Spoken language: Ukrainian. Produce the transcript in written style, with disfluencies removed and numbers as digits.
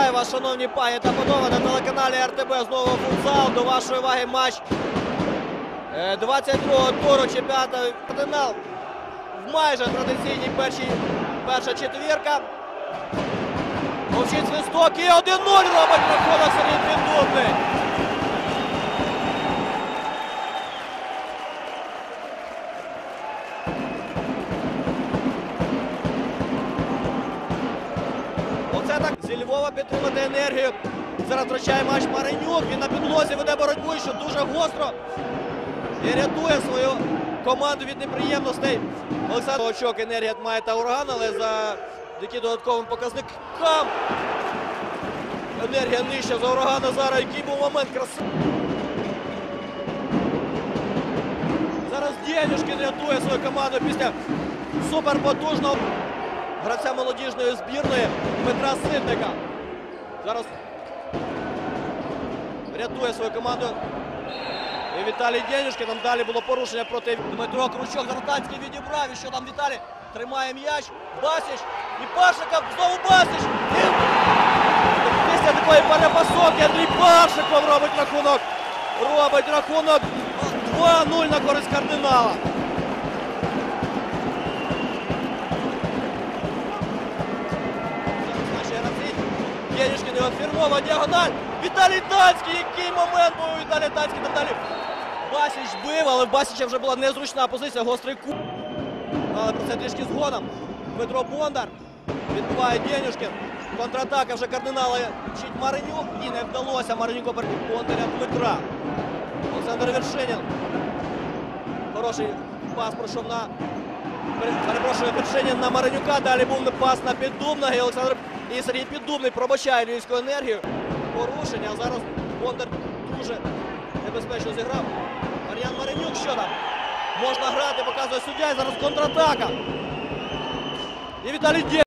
Вітаю вас, шановні пані та панове, на телеканалі РТБ знову футзал. До вашої уваги матч 22-го туру чемпіонату. Кардинал в майже традиційній перша четвірка. Мовчить свисток і 1-0 робить рахунок Сергій Піддубний. Оце так зі Львова підтримати енергію. Зараз втрачає матч Маринюк. Він на підлозі веде боротьбу, що дуже гостро. І рятує свою команду від неприємностей. Олександр Очок, енергія має та ураган, але завдяки додатковим показникам енергія нижча за урагана. Зараз який був момент красивий. Зараз Денюшкін рятує свою команду після суперпотужного гравця молодіжної збірної Дмитра Ситника. Зараз рятує свою команду і Віталій Денюшкін. Там далі було порушення проти Дмитро Кручок. Гартанський відібрав. І що там Віталій? Тримає м'яч. Басіч. І Паршиков. Знову Басіч. І після такої перепасовки Андрій Паршиков робить рахунок. Робить рахунок 2-0 на користь Кардинала. Денюшкін, його фірмова діагональ. Віталій Танський, який момент був у Віталія Танський. Там далі Басіч бив, але в Басіча вже була незручна позиція, гострий кут. Але про це трішки згодом. Дмитро Бондар відбиває Денюшкін. Контратака вже Кардинала вчить Маринюк. І не вдалося Маринюку перебити Бондаря Дмитра. Олександр Вершинін. Хороший пас пройшов на... Перепрошую, Вершинін на Маринюка. Далі був пас на Піддубного. І Олександр... І Сергій Піддубний пробачає львівську енергію. Порушення. А зараз Бондар дуже небезпечно зіграв. Мар'ян Маринюк, що там? Можна грати, показує суддя. І зараз контратака. І Віталій Денюшкін.